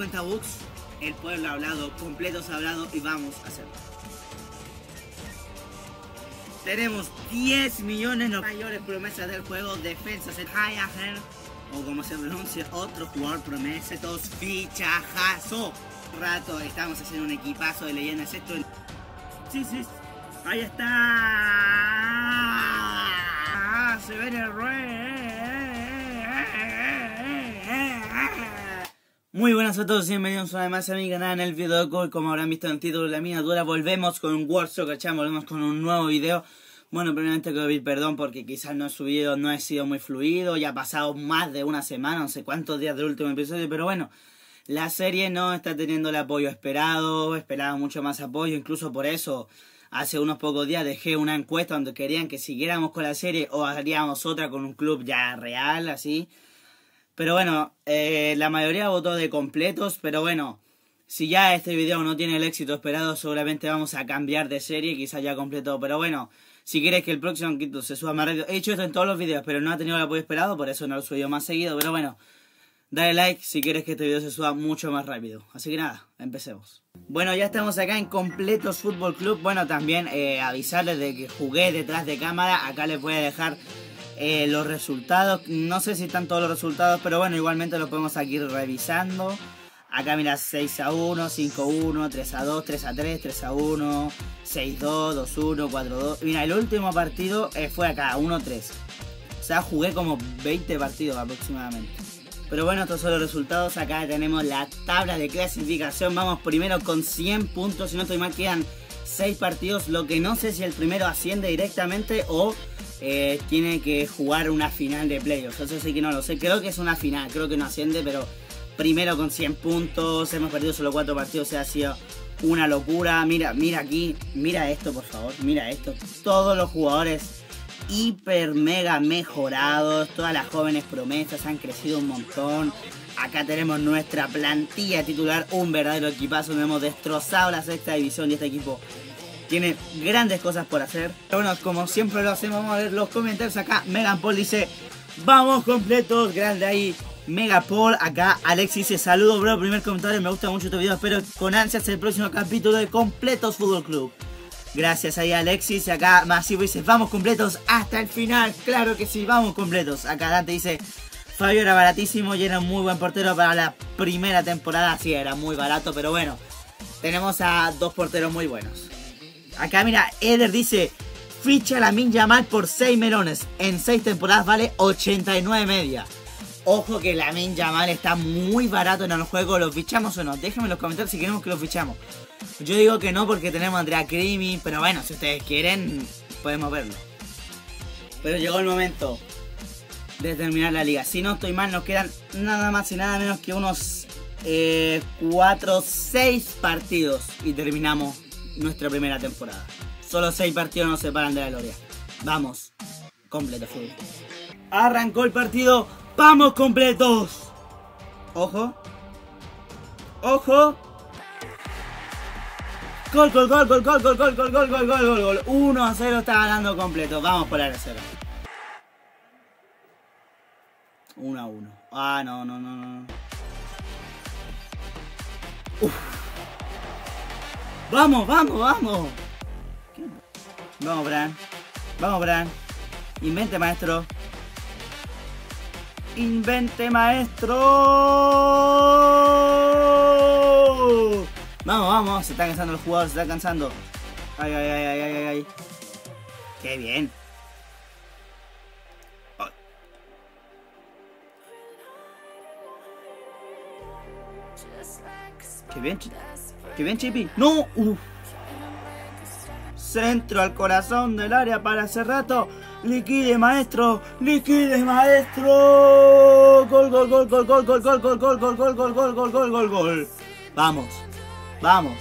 50 bucks, el pueblo ha hablado, completos ha hablado y vamos a hacerlo. Tenemos 10 millones de mayores promesas del juego, defensas en Hayaher, o como se pronuncia, otro jugador promesa, todos fichajazo. Rato estamos haciendo un equipazo de leyendas, esto sí, ahí está, se ve el Muy buenas a todos y bienvenidos una vez más a mi canal. En el video de hoy, como habrán visto en el título de la miniatura, volvemos con un World Soccer Champ, volvemos con un nuevo video. Bueno, primeramente quiero pedir perdón porque quizás no he sido muy fluido, ya ha pasado más de una semana, no sé cuántos días del último episodio, pero bueno, la serie no está teniendo el apoyo esperado, esperaba mucho más apoyo, incluso por eso hace unos pocos días dejé una encuesta donde querían que siguiéramos con la serie o haríamos otra con un club ya real, así. Pero bueno, la mayoría votó de completos, pero bueno, si ya este video no tiene el éxito esperado, seguramente vamos a cambiar de serie, quizás ya completo, pero bueno, si quieres que el próximo quinto se suba más rápido, he hecho esto en todos los videos, pero no ha tenido el apoyo esperado, por eso no lo subido más seguido, pero bueno, dale like si quieres que este video se suba mucho más rápido. Así que nada, empecemos. Bueno, ya estamos acá en Completos Fútbol Club. Bueno, también avisarles de que jugué detrás de cámara. Acá les voy a dejar los resultados. No sé si están todos los resultados, pero bueno, igualmente los podemos aquí ir revisando. Acá mira, 6-1, 5-1, 3-2, 3-3, 3-1, 6-2, 2-1, 4-2. Mira, el último partido fue acá, 1-3. O sea, jugué como 20 partidos aproximadamente. Pero bueno, estos son los resultados. Acá tenemos la tabla de clasificación. Vamos primero con 100 puntos. Si no estoy mal, quedan 6 partidos. Lo que no sé si el primero asciende directamente o tiene que jugar una final de playoffs. Eso sí que no lo sé. Creo que es una final. Creo que no asciende, pero primero con 100 puntos. Hemos perdido solo 4 partidos. O sea, ha sido una locura. Mira aquí. Mira esto, por favor. Mira esto. Todos los jugadores hiper mega mejorados, todas las jóvenes promesas han crecido un montón. Acá tenemos nuestra plantilla titular, un verdadero equipazo donde hemos destrozado la sexta división y este equipo tiene grandes cosas por hacer. Pero bueno, como siempre lo hacemos, vamos a ver los comentarios. Acá Megan Paul dice, vamos completos, grande ahí Mega Paul. Acá Alexis dice, saludos bro, primer comentario, me gusta mucho tu video, espero con ansias el próximo capítulo de Completos Fútbol Club. Gracias ahí Alexis. Acá Masivo dice, vamos completos hasta el final. Claro que sí, vamos completos. Acá Dante dice, Fabio era baratísimo y era un muy buen portero para la primera temporada. Sí, era muy barato, pero bueno, tenemos a dos porteros muy buenos. Acá mira, Eder dice, ficha a Lamine Yamal por 6 melones. En 6 temporadas vale 89 media. Ojo que Lamine Yamal está muy barato en el juego. ¿Lo fichamos o no? Déjenme en los comentarios si queremos que lo fichamos. Yo digo que no porque tenemos a Andrea Crimi, pero bueno, si ustedes quieren, podemos verlo. Pero llegó el momento de terminar la liga. Si no estoy mal, nos quedan nada más y nada menos que unos 4-6 partidos y terminamos nuestra primera temporada. Solo 6 partidos nos separan de la gloria. Vamos, completo fútbol. Arrancó el partido, ¡vamos completos! Ojo. Ojo. Gol, gol, gol, gol, gol, gol, gol, gol, gol, gol, gol, gol, gol. 1-0 está ganando completo. Vamos por el 0. 1-1. Ah, no. Uf. Vamos. ¿Qué? Vamos, Bran. Invente, maestro. Vamos, se está cansando el jugador, se está cansando. Ay. Qué bien. Oh. Qué bien, Chippy. No, centro al corazón del área para hace rato. Liquide, maestro. Gol. Vamos.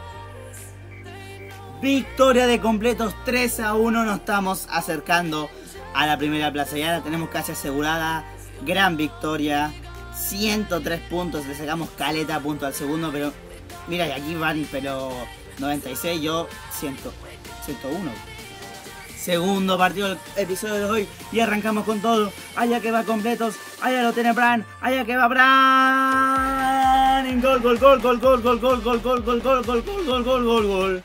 Victoria de completos 3-1. Nos estamos acercando a la primera plaza. Ya la tenemos casi asegurada. Gran victoria. 103 puntos. Le sacamos caleta punto al segundo. Pero mira, y aquí van, pero 96. Yo 101. Segundo partido del episodio de hoy. Y arrancamos con todo. Allá que va completos. Allá lo tiene Bran. Allá que va Bran. running. Gol, gol, gol, gol, gol, gol, gol, gol, gol, gol, gol, gol, gol, gol, gol, gol, gol.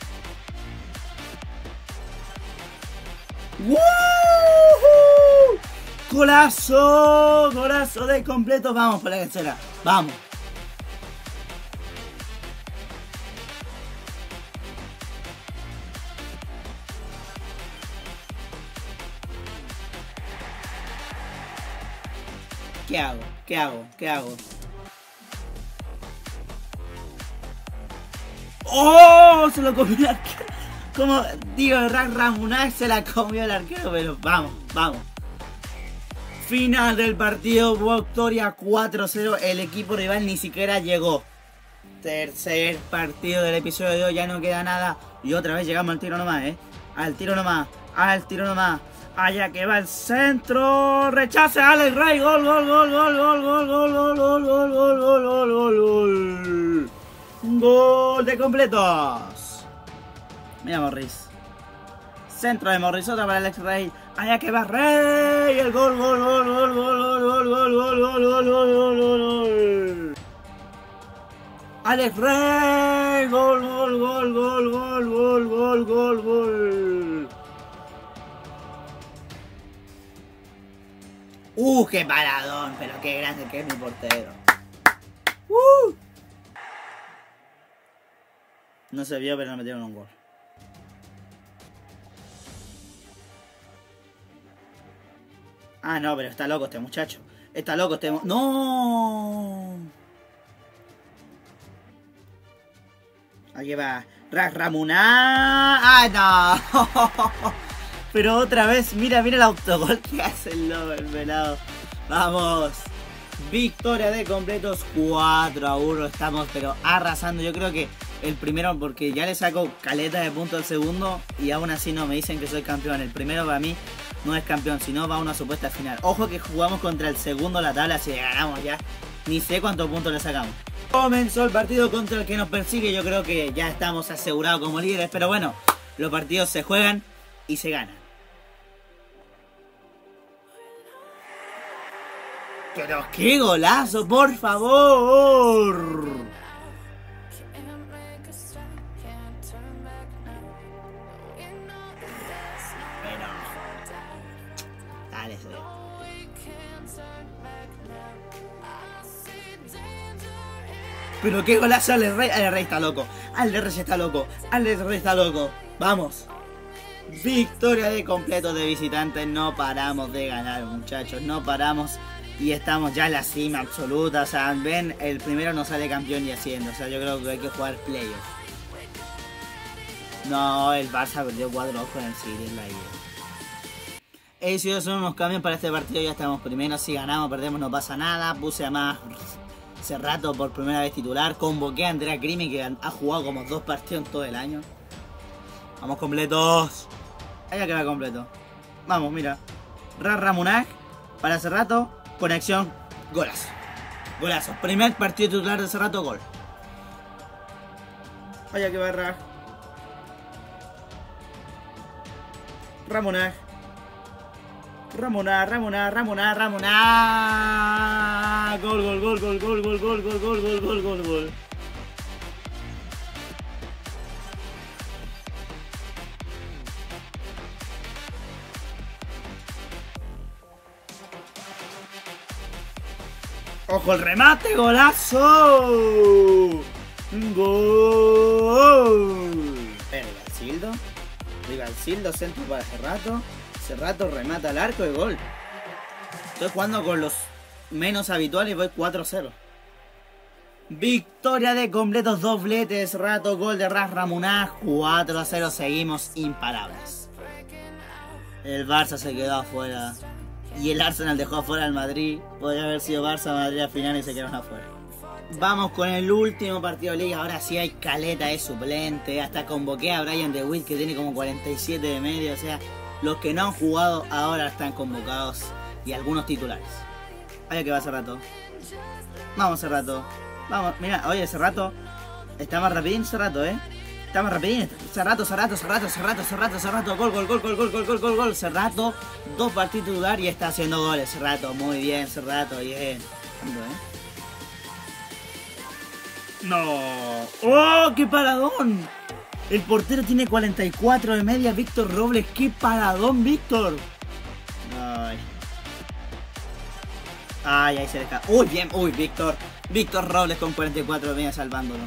¡Woohoo! ¡Golazo! ¡Golazo de completo! Vamos por la tercera. Vamos. ¿Qué hago? ¿Qué hago? ¿Qué hago? ¡Oh! Se lo comió el arquero. Como digo, Ramunaj se la comió el arquero, pero vamos, vamos. Final del partido, victoria 4-0. El equipo rival ni siquiera llegó. Tercer partido del episodio de hoy, ya no queda nada. Y otra vez llegamos al tiro nomás, al tiro nomás, al tiro nomás. Allá que va el centro. Rechace Alex Rey. Gol, gol, gol, gol, gol, gol, gol, gol, gol, gol, gol, gol, gol, gol, gol. Gol de completos. Mira Morris. Centro de Morris, otra para Alex Rey. Allá que va Rey. El gol, gol, gol, gol, gol, gol, gol, gol, gol, gol, gol, gol, gol, gol. Alex Rey. Gol, gol, gol, gol, gol, gol, gol, gol, gol. ¡Qué paradón! Pero qué grande que es mi portero. No se vio, pero no metieron un gol. Ah, no, pero está loco este muchacho. Está loco este ¡No! Aquí va. Ramunaj. ¡Ah, no! Pero otra vez, mira, mira el autogol que hace el lobo, el velado. Vamos. Victoria de completos 4-1. Estamos pero arrasando. Yo creo que el primero, porque ya le saco caleta de punto al segundo y aún así no me dicen que soy campeón. El primero para mí no es campeón, sino va a una supuesta final. Ojo que jugamos contra el segundo la tabla, si le ganamos ya. Ni sé cuántos puntos le sacamos. Comenzó el partido contra el que nos persigue. Yo creo que ya estamos asegurados como líderes. Pero bueno, los partidos se juegan y se ganan. Pero qué golazo, por favor. Pero dale, se ve. Pero qué golazo al Rey. Al Rey está loco. Al Rey está loco. Al Rey está loco. Vamos. Victoria de completo de visitantes. No paramos de ganar, muchachos. No paramos. Y estamos ya en la cima absoluta. O sea, ven, el primero no sale campeón y haciendo. O sea, yo creo que hay que jugar playoff. No, el Barça perdió 4-2 con el City en la ida. He decidido hacer unos cambios para este partido. Ya estamos primero. Si ganamos, perdemos, no pasa nada. Puse a más Cerrato por primera vez titular. Convoqué a Andrea Crimi, que ha jugado como 2 partidos en todo el año. Vamos completos. Allá que va completo. Vamos, mira. Ramunaj para Cerrato. Conexión. Golazo. Golazo. Primer partido titular de Cerrato. Gol. Allá que va Ramunaj. Ramunaj. Gol, gol, gol, gol, gol, gol, gol, gol, gol, gol, gol, gol, gol. ¡Ojo el remate! ¡Golazo! ¡Gol! Rivalsildo, centro para Cerrato. Cerrato remata al arco y gol. Estoy jugando con los menos habituales y voy 4-0. Victoria de completos, dobletes, Cerrato, gol de Ramunaj, 4-0, seguimos imparables. El Barça se quedó afuera. Y el Arsenal dejó afuera al Madrid. Podría haber sido Barça-Madrid al final y se quedaron afuera. Vamos con el último partido de liga. Ahora sí hay caleta de suplente. Hasta convoqué a Brian DeWitt, que tiene como 47 de medio. O sea, los que no han jugado ahora están convocados. Y algunos titulares. Oye, que va Cerrato. Vamos Cerrato. Vamos, mira, oye Cerrato. Está más rapidín Cerrato, Está más rapidín. Cerrato. Gol. Cerrato, 2 partidos titular y está haciendo goles. Cerrato, muy bien, Cerrato, bien. No. ¡Oh, qué paradón! El portero tiene 44 de media, Víctor Robles. ¡Qué paradón, Víctor! Ay. Ay, ahí se deja. Uy, bien. Uy, Víctor. Víctor Robles con 44 de media salvándolo.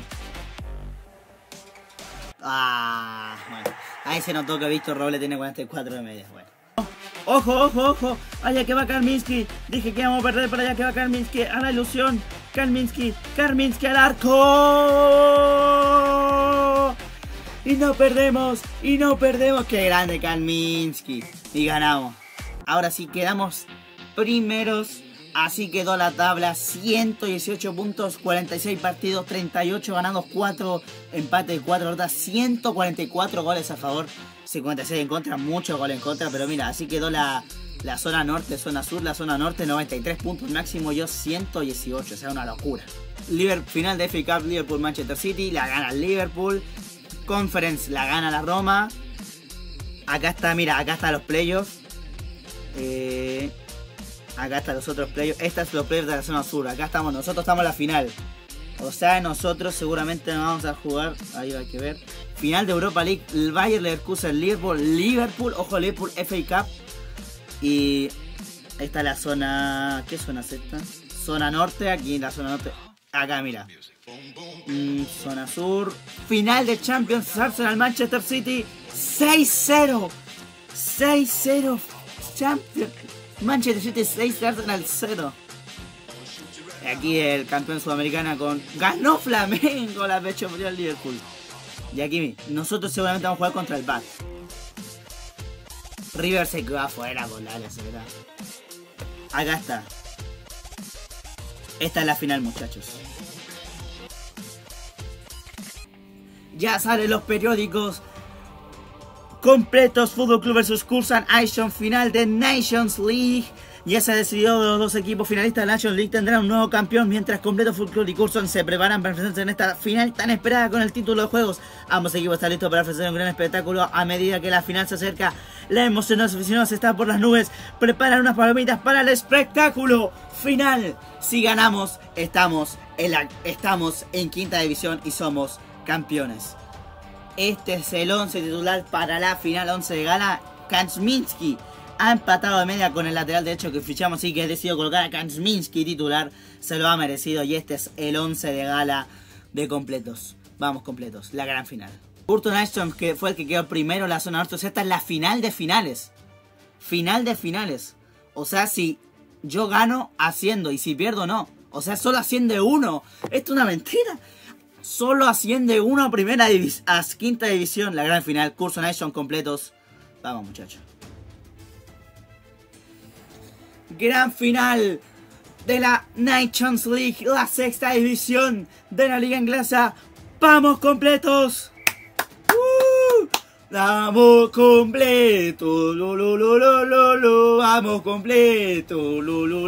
Ah, bueno. Ahí se notó que Víctor Robles tiene 44 de media. Bueno. Ojo, ojo, ojo. Allá que va Karminski. Dije que íbamos a perder, pero allá que va Karminski. A la ilusión. Karminski. Karminski al arco. Y no perdemos. Y no perdemos. Qué grande Karminski. Y ganamos. Ahora sí quedamos primeros. Así quedó la tabla. 118 puntos, 46 partidos, 38 ganados, 4 empates y 4 derrotas, 144 goles a favor, 56 en contra, muchos goles en contra. Pero mira, así quedó la zona norte, zona sur. La zona norte 93 puntos máximo, yo 118, o sea, una locura. Final de FA Cup, Liverpool-Manchester City, la gana el Liverpool. Conference la gana la Roma. Acá está, mira, acá están los playoffs. Acá están los otros playoffs. Estos son los playoffs de la zona sur. Acá estamos, nosotros estamos en la final. O sea, nosotros seguramente nos vamos a jugar. Ahí hay que ver. Final de Europa League. El Bayer Leverkusen, Liverpool. Ojo, Liverpool, FA Cup. Y esta es la zona. ¿Qué zona es esta? Zona norte. Aquí en la zona norte. Acá, mira. Zona sur. Final de Champions. Arsenal, Manchester City. 6-0. 6-0. Champions. Manchester City 6, Arsenal 0. Aquí el campeón sudamericana con... Ganó Flamengo, la pecho frío al Liverpool. Y aquí nosotros seguramente vamos a jugar contra el BAT. River se quedó afuera con la verdad. Acá está. Esta es la final, muchachos. Ya salen los periódicos. Completos, Fútbol Club vs Cursan Action, final de Nations League. Ya se ha decidido los dos equipos finalistas de la Nations League tendrán un nuevo campeón, mientras Completos, Fútbol Club y Cursan se preparan para enfrentarse en esta final tan esperada con el título de juegos. Ambos equipos están listos para ofrecer un gran espectáculo a medida que la final se acerca. La emoción de los aficionados está por las nubes. Preparan unas palomitas para el espectáculo final. Si ganamos, estamos en quinta división y somos campeones. Este es el 11 titular para la final 11 de gala. Kaczminski ha empatado de media con el lateral derecho que fichamos, así que he decidido colocar a Kaczminski titular. Se lo ha merecido y este es el 11 de gala de completos. Vamos completos, la gran final. Burton Ashton, que fue el que quedó primero en la zona norte. O sea, esta es la final de finales. Final de finales. O sea, si yo gano, asciendo, y si pierdo, no. O sea, solo asciende uno. Esto es una mentira. Solo asciende uno a quinta división. La gran final. Curso Nation completos. Vamos, muchachos. Gran final de la Nations League. La sexta división de la liga inglesa. Vamos completos. Vamos completos. Vamos completos.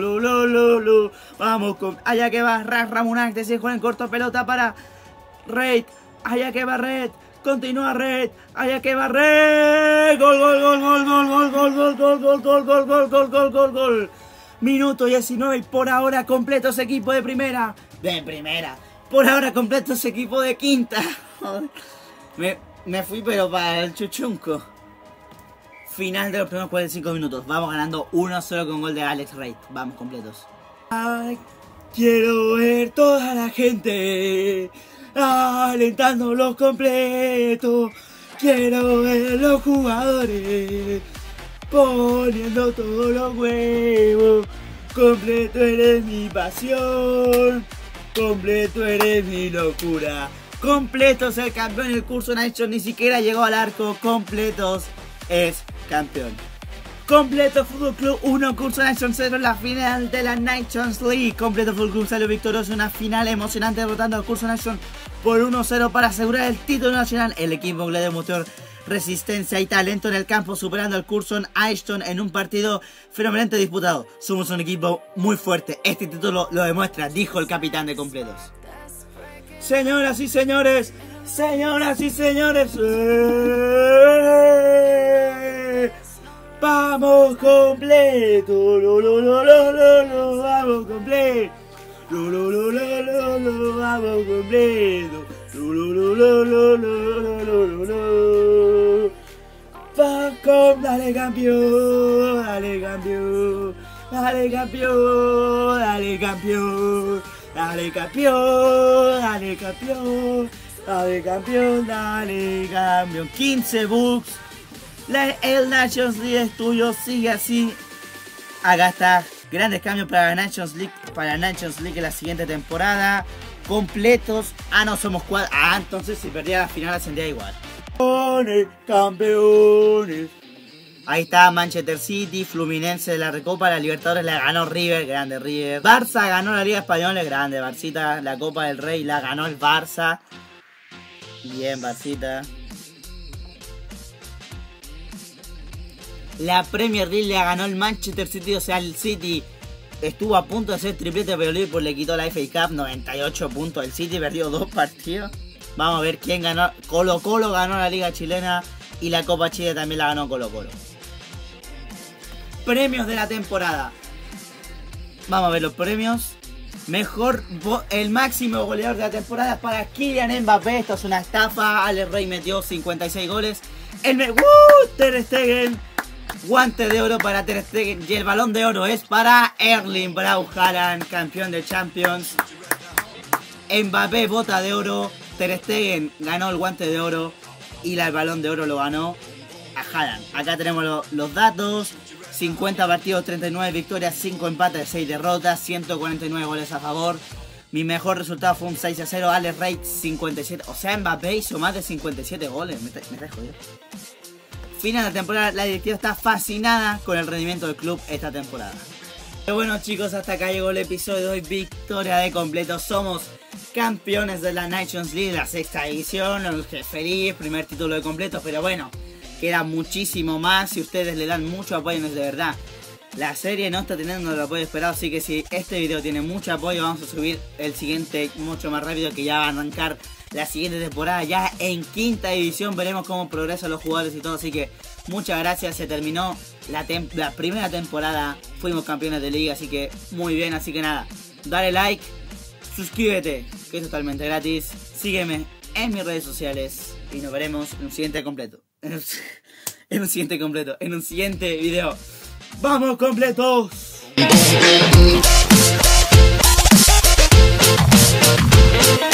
Vamos con... Allá que va Ramunak. Decide jugar en corto, pelota para Reid. Allá que va Reid. Continúa Reid. Allá que va Reid. Gol, gol, gol, gol, gol, gol, gol, gol, gol, gol, gol, gol, gol, gol, gol, gol, gol. Minuto 19 y por ahora completos equipo de primera. Por ahora completos equipo de quinta. Me fui pero para el chuchunco. Final de los primeros 45 minutos. Vamos ganando 1-0 con gol de Alex Reid. Vamos completos. Ay, quiero ver toda la gente alentando los completos. Quiero ver los jugadores poniendo todos los huevos. Completo eres mi pasión. Completo eres mi locura. Completos el campeón. El Curso Nation ni siquiera llegó al arco. Completos es campeón. Completo Fútbol Club 1, Curso Nation 0 en la final de la Nations League. Completo Fútbol Club salió victorioso en una final emocionante derrotando al Curso Nation por 1-0 para asegurar el título nacional. El equipo inglés demostró resistencia y talento en el campo, superando al Curso Ashton en un partido fenomenalmente disputado. Somos un equipo muy fuerte. Este título lo demuestra, dijo el capitán de Completos. Señoras y señores, vamos completo, vamos completo, vamos completo. Falcon, dale campeón, dale campeón, dale campeón, dale campeón, dale campeón, dale campeón, dale campeón, dale campeón. 15 bucks. El Nations League es tuyo, sigue así. Acá está, grandes cambios para Nations League en la siguiente temporada. Completos. Ah, no, somos 4. Ah, entonces si perdía la final ascendía igual. Campeones. Ahí está Manchester City, Fluminense de la Recopa, la Libertadores la ganó River, grande River. Barça ganó la Liga Española, grande Barcita, la Copa del Rey la ganó el Barça. Bien, Barcita. La Premier League la ganó el Manchester City, o sea, el City estuvo a punto de hacer triplete, pero Liverpool le quitó la FA Cup, 98 puntos. El City perdió 2 partidos. Vamos a ver quién ganó. Colo Colo ganó la Liga Chilena y la Copa Chile también la ganó Colo Colo. Premios de la temporada. Vamos a ver los premios. El máximo goleador de la temporada es para Kylian Mbappé. Esto es una estafa. Alex Rey metió 56 goles. Ter Stegen. Guante de oro para Ter Stegen. Y el balón de oro es para Erling Braut Haaland, campeón de Champions. Mbappé, bota de oro. Ter Stegen ganó el guante de oro. Y el balón de oro lo ganó a Haaland. Acá tenemos los datos. 50 partidos, 39 victorias, 5 empates, 6 derrotas, 149 goles a favor. Mi mejor resultado fue un 6-0. Alex Rey 57. O sea, Mbappé hizo más de 57 goles. Me estás jodiendo. Final de temporada, la directiva está fascinada con el rendimiento del club esta temporada. Pero bueno, chicos, hasta acá llegó el episodio de hoy. Victoria de completo. Somos campeones de la Nations League, la 6ª edición. Feliz, primer título de completo. Pero bueno, queda muchísimo más. Si ustedes le dan mucho apoyo, de verdad, la serie no está teniendo el apoyo esperado. Así que si este video tiene mucho apoyo, vamos a subir el siguiente mucho más rápido, que ya va a arrancar la siguiente temporada ya en 5ª división. Veremos cómo progresan los jugadores y todo. Así que muchas gracias. Se terminó la primera temporada. Fuimos campeones de liga. Así que muy bien. Así que nada, dale like, suscríbete, que es totalmente gratis. Sígueme en mis redes sociales. Y nos veremos en un siguiente completo. En un siguiente video. ¡Vamos completos!